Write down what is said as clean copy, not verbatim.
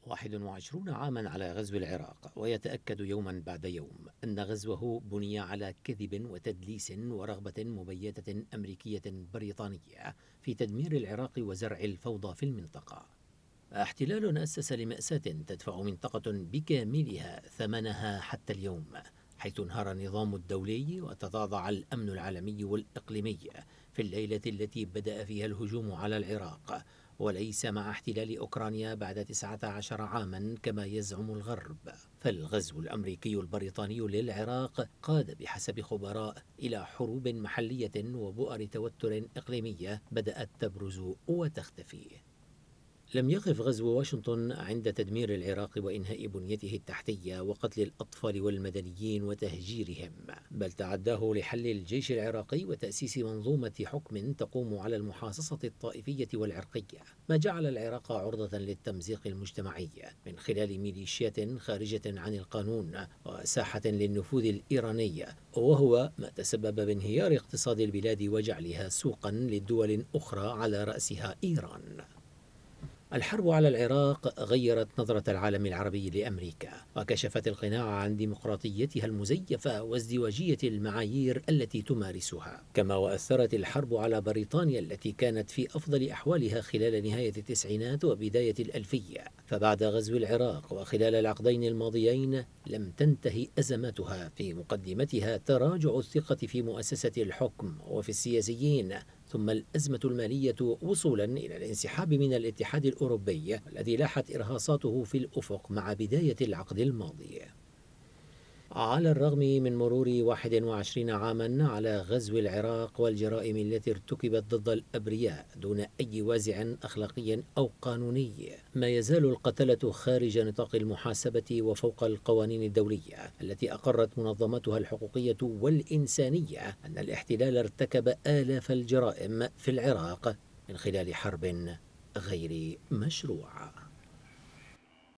21 عاما على غزو العراق، ويتأكد يوما بعد يوم أن غزوه بني على كذب وتدليس ورغبة مبيتة أمريكية بريطانية في تدمير العراق وزرع الفوضى في المنطقة. احتلال أسس لمأساة تدفع منطقة بكاملها ثمنها حتى اليوم، حيث انهار النظام الدولي وتضاضع الأمن العالمي والإقليمي في الليلة التي بدأ فيها الهجوم على العراق، وليس مع احتلال أوكرانيا بعد 19 عاما كما يزعم الغرب. فالغزو الأمريكي البريطاني للعراق قاد بحسب خبراء إلى حروب محلية وبؤر توتر إقليمية بدأت تبرز وتختفي. لم يقف غزو واشنطن عند تدمير العراق وإنهاء بنيته التحتية وقتل الأطفال والمدنيين وتهجيرهم، بل تعداه لحل الجيش العراقي وتأسيس منظومة حكم تقوم على المحاصصة الطائفية والعرقية، ما جعل العراق عرضة للتمزيق المجتمعي من خلال ميليشيات خارجة عن القانون وساحة للنفوذ الإيراني، وهو ما تسبب بانهيار اقتصاد البلاد وجعلها سوقا لدول أخرى على رأسها إيران. الحرب على العراق غيرت نظرة العالم العربي لأمريكا، وكشفت القناع عن ديمقراطيتها المزيفة وازدواجية المعايير التي تمارسها، كما وأثرت الحرب على بريطانيا التي كانت في أفضل أحوالها خلال نهاية التسعينات وبداية الألفية. فبعد غزو العراق وخلال العقدين الماضيين لم تنتهي أزماتها، في مقدمتها تراجع الثقة في مؤسسة الحكم وفي السياسيين، ثم الأزمة المالية وصولا إلى الانسحاب من الاتحاد الأوروبي الذي لاحت إرهاصاته في الأفق مع بداية العقد الماضي. على الرغم من مرور 21 عاما على غزو العراق والجرائم التي ارتكبت ضد الأبرياء دون أي وازع أخلاقي أو قانوني، ما يزال القتلة خارج نطاق المحاسبة وفوق القوانين الدولية التي أقرت منظماتها الحقوقية والإنسانية أن الاحتلال ارتكب آلاف الجرائم في العراق من خلال حرب غير مشروعة.